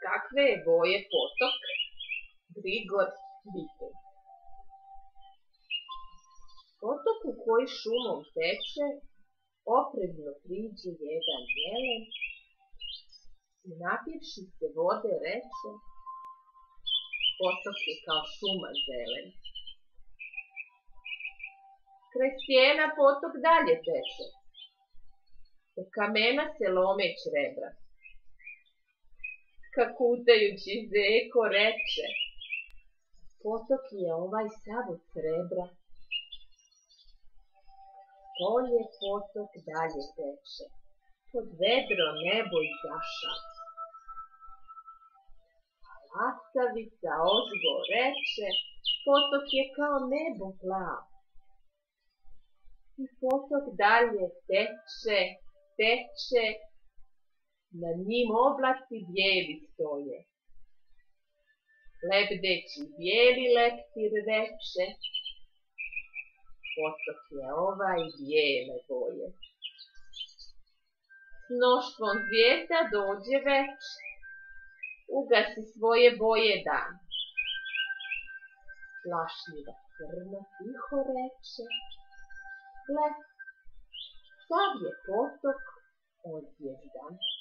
Kakve je boje potok? Grigor Vitez. Potoku koji šumom teče, oprezno priđe jedan jelen i napivši se vode reče: potok je kao šuma zelen. Kraj stijena potok dalje teče, od kamena se lomeć rebra. Kakutajući zeko reče: potok je ovaj sav od srebra. Polje potok dalje teče, pod vedro nebo izašao. Lastavica ozgo reče: potok je kao nebo plav. I potok dalje teče, teče, na njim oblaci bijeli stoje. Lebdeći bijeli leptir reče: potok je ovaj bijele boje. S mnoštvom zvijezda dođe več, ugasi svoje boje dan. Plašljiva crna tiho reče: gle, sav je potok ozvijezdan.